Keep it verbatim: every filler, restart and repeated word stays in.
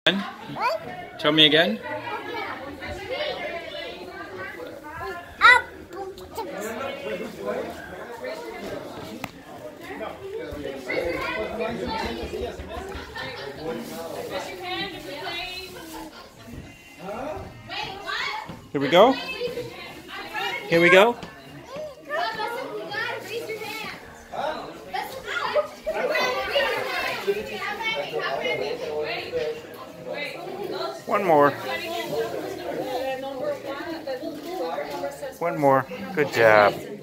Tell me again. Here we go. Here we go. One more. One more. Good job.